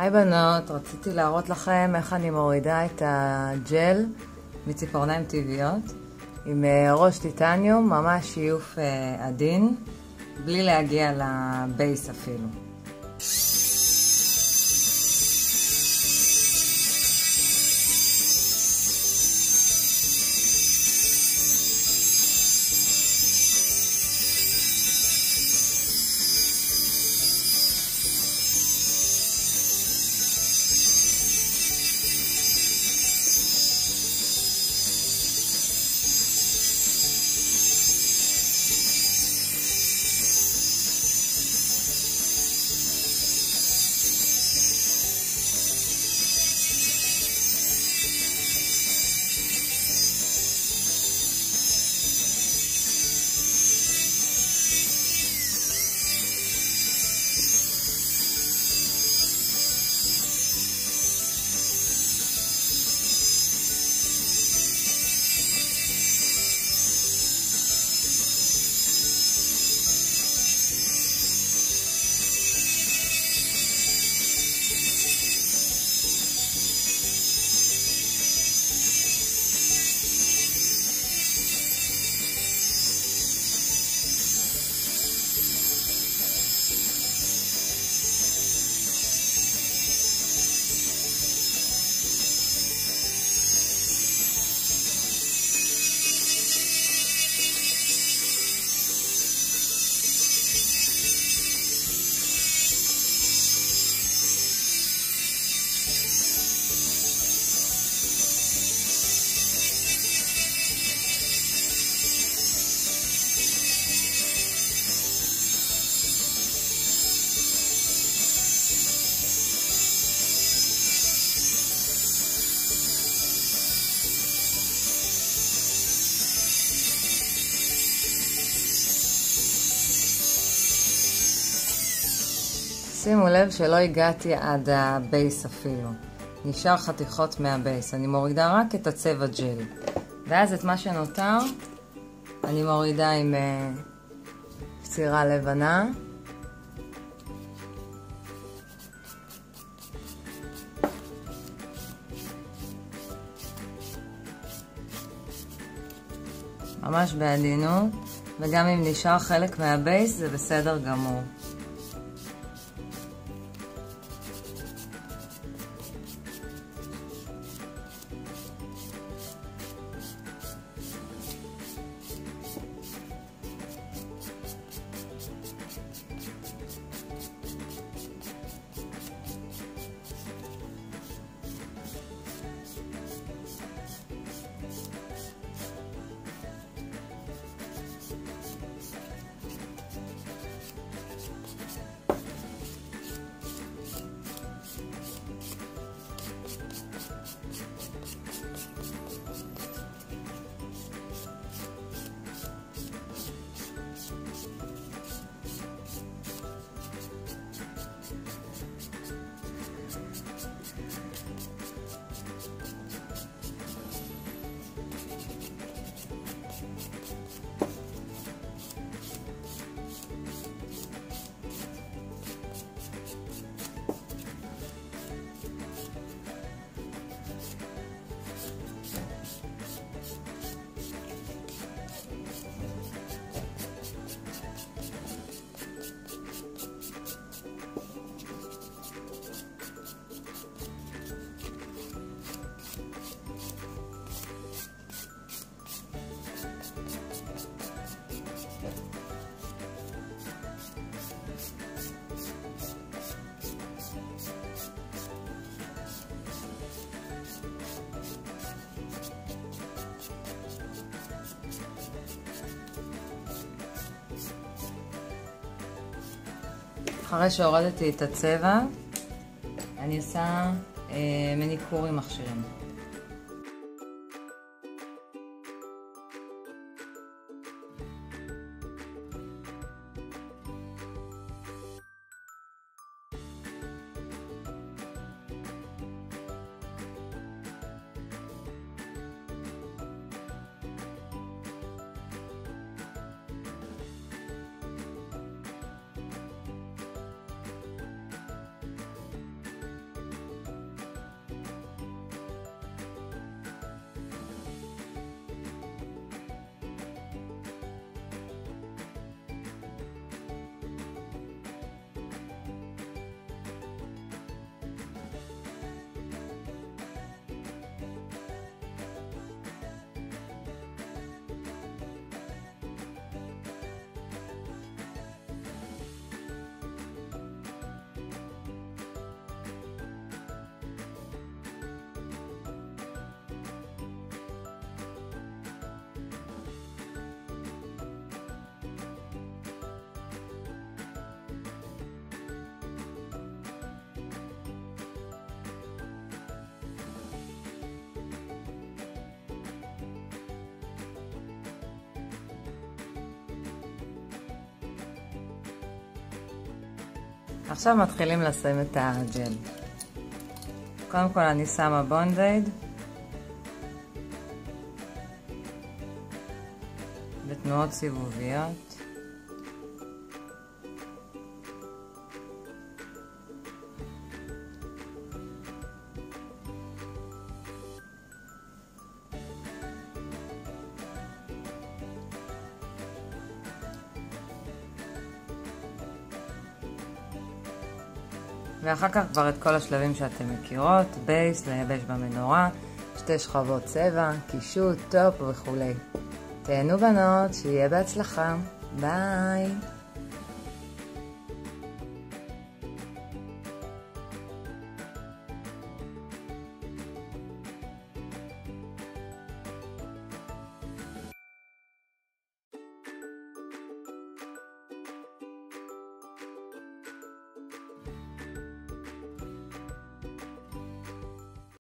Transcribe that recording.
היי בנות, רציתי להראות לכם איך אני מורידה את הג'ל מציפורניים טבעיות עם ראש טיטניום, ממש שיוף עדין, בלי להגיע לבייס אפילו. שימו לב שלא הגעתי עד הבייס אפילו. נשאר חתיכות מהבייס. אני מורידה רק את הצבע ג'ל. ואז את מה שנותר אני מורידה עם קצירה לבנה. ממש בעדינות. וגם אם נשאר חלק מהבייס זה בסדר גמור. אחרי שהורדתי את הצבע, אני עושה מניקור עם מכשירים. עכשיו מתחילים לשים את הג'ל. קודם כל אני שמה בונד-אייד בתנועות סיבוביות. ואחר כך כבר את כל השלבים שאתם מכירות, בייס, לייבש במנורה, 2 שכבות צבע, קישוט, טופ וכו'. תהנו בנות, שיהיה בהצלחה. ביי!